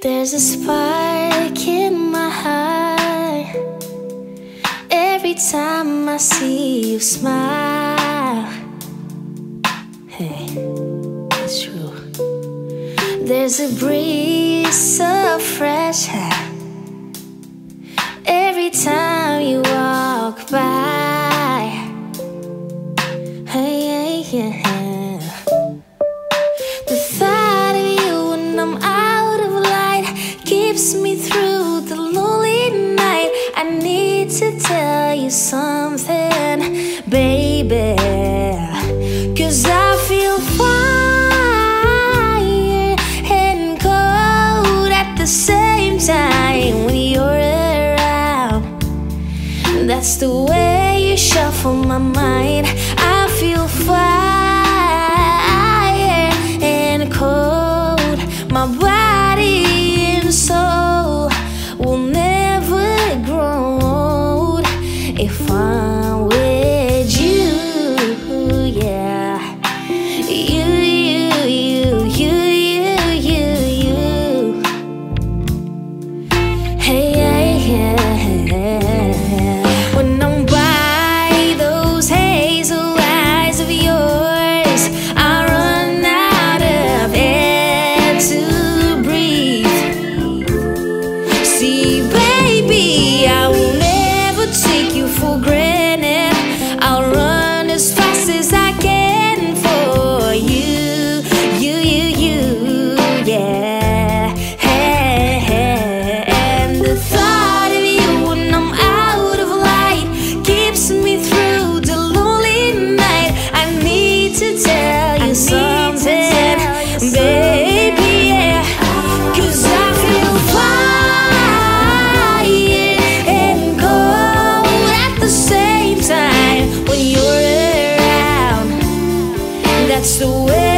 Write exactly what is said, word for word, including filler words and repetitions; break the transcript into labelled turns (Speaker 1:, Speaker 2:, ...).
Speaker 1: There's a spark in my heart every time I see you smile. Hey, it's true. There's a breeze so fresh every time you walk by. Hey, yeah. The thought of you when I'm out of light keeps me through the lonely night. I need to tell you something, baby, 'cause I feel fire and cold at the same time when you're around. That's the way you shuffle my mind. I feel fire and cold. My body and soul will never grow old if I'm with you, yeah. You, you, you, you, you, you, you. Hey, yeah, yeah. When I'm by those hazel eyes of yours, I run out of air to breathe. See, baby, I will never take you for granted. I'll run as fast as I can for you, you, you, you, yeah. And the thought of you when I'm out of light keeps me through the lonely night. I need to tell you something, baby, yeah. 'Cause I feel fire and cold at the same time when you're around. That's the way